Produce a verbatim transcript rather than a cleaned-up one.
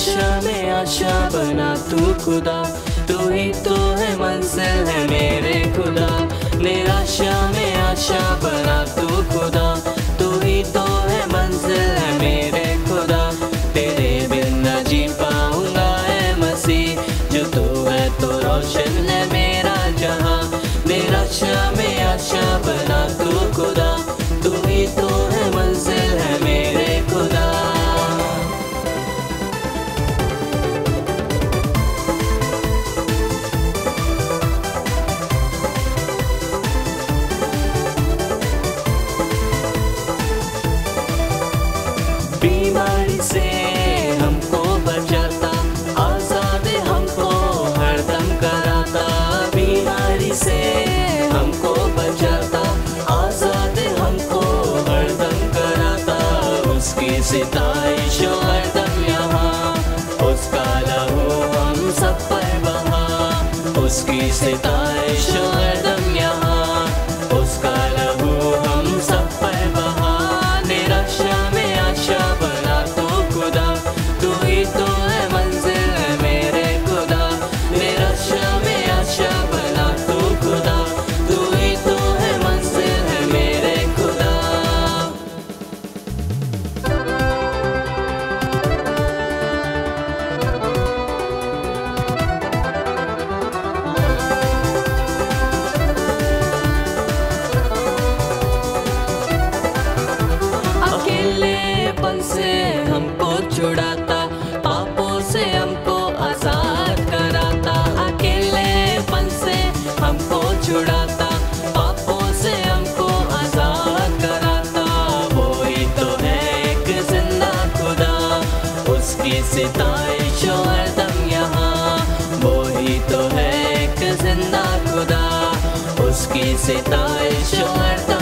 निराशा में आशा बना तू खुदा, तू ही तो है मंजिल है मेरे खुदा। निराशा में आशा बना तू खुदा, तू ही तो है मंजिल है मेरे खुदा। तेरे बिन न जी पाऊंगा ऐ मसीह, जो तू है तो रोशन है मेरा जहां। निराशा में आशा बना तू खुदा, तू ही तो है मंजिल है मेरे खुदा। बीमारी से हमको बचाता, आजाद हमको हरदम कराता। बीमारी से हमको बचाता, आजाद हमको हरदम कराता। उसकी सिताइश हरदम यहाँ, उसका लहू हम सब पर बहा। उसकी सिताइश हरदम यहाँ, उसका लहू हम सब पर बहा। निराशा में आशा बना तू खुदा, तू ही तो है मंजिल है मेरे खुदा। निराशा में आशा बना तू खुदा, तू ही तो है मंजिल है मेरे खुदा। अकेलेपन से हमको छुड़ाता, पापों से हमको आजाद कराता। अकेलेपन से हमको छुड़ाता, पापों से हमको आजाद कराता। वो ही तो है एक जिंदा खुदा, उसकी सिताइश हरदम यहाँ। वो ही तो है एक जिंदा खुदा, उसकी सिताइश हरदम